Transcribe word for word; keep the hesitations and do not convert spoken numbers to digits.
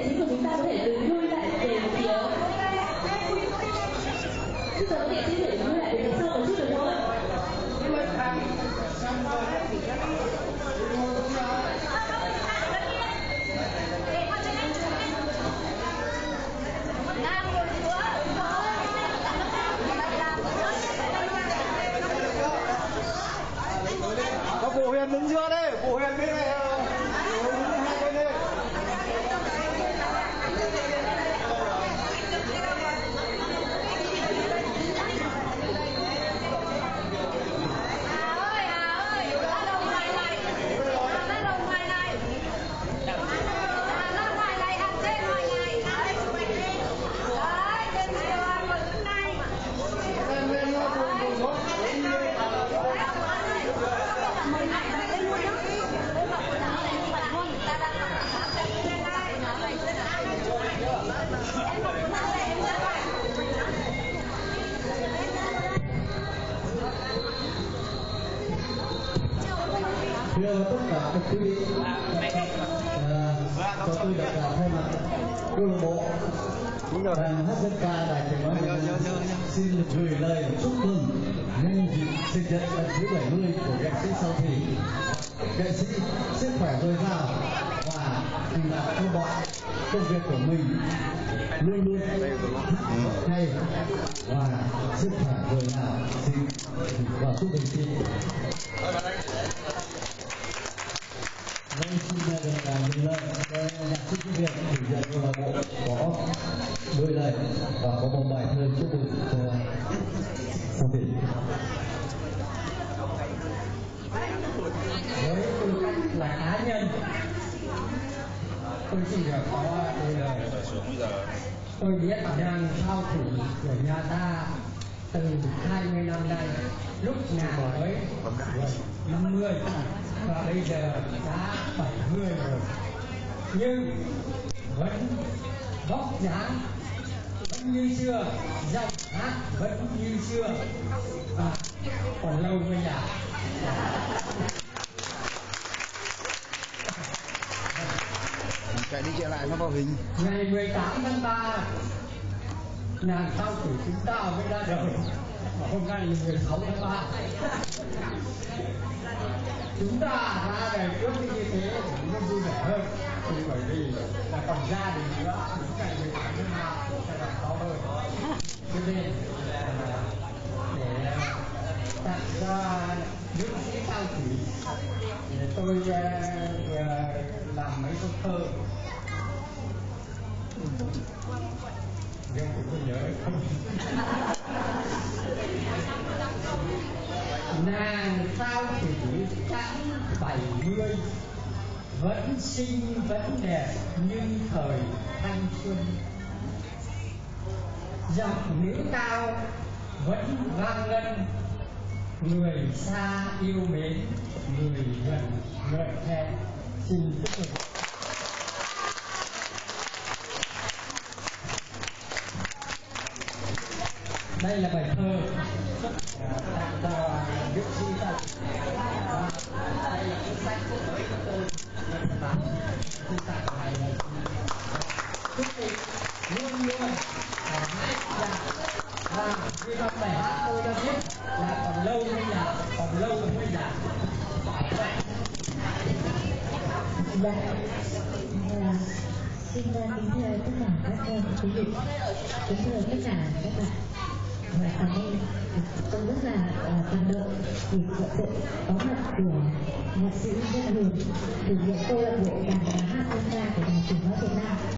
nghệ sĩ của chúng ta có thể đứng lui lại về phía trước giờ nghệ sĩ thể lui lại về phía sau một chút được không ạ? Các cụ Huyền đứng giữa đây, cụ Huyền bên này, hai bên đây. Thưa tất cả các quý vị, à, cho tôi được thay mặt câu lạc bộ đoàn hát dân ca Đài Tiếng nói Việt Nam xin gửi lời chúc mừng nhân dịp sinh nhật lần thứ bảy mươi của nghệ sĩ Sao Thủy. Nghệ sĩ sức khỏe dồi dào và thành đạt cho mọi công việc của mình luôn luôn hay và sức khỏe dồi dào. Xin và chúc mừng chị. Vâng, xin được nhận lời nhạc sĩ Việt chủ nhiệm câu lạc bộ có đôi lời và có một bài thơ chúc mừng cho Sao Thủy. Với tư cách là cá nhân, tôi xin được có đôi lời. Tôi biết rằng Sao Thủy của nhà ta từ hai mươi năm nay lúc nào mới năm mươi và bây giờ đã bảy mươi rồi, nhưng vẫn vóc dáng vẫn như xưa, giọng hát vẫn như xưa và còn lâu mới già. Chạy đi chạy lại nó vào hình. Ngày mười tám tháng ba nàng Sao Thủy chúng ta mới ra đời, và hôm nay là mười sáu tháng ba. Chúng ta ra đời trước như thế nó vui vẻ hơn, thì bởi vì là còn gia đình nữa, những ngày mười tám tháng ba sẽ còn khó hơn. Cho nên để tặng cho nữ sĩ Sao Thủy thì tôi uh, làm mấy câu thơ. Nhưng cũng không nhớ không. Nàng Sao Thủy chắc bảy mươi, vẫn xinh vẫn đẹp như thời thanh xuân. Giọng nữ cao vẫn vang ngân, người xa yêu mến, người gần ngợi khen. Xin chúc mừng. Đây là bài thơ tặng cho nữ sĩ Sao Thủy. Đây là cuốn sách mới của tôi nên là tôi tặng này là chúc chị luôn luôn mãi già. Và như trong bài hát tôi đã viết là còn lâu mới già, còn lâu mới già. Dạ. À, xin kính thưa tất cả các quý vị, kính thưa tất cả các bạn. Và ở đây tôi rất là uh, cảm động vì sự có mặt của nhạc sĩ Dân Huyền, chủ nhiệm câu lạc bộ đàn hát dân ca của Đài Tiếng nói Việt Nam.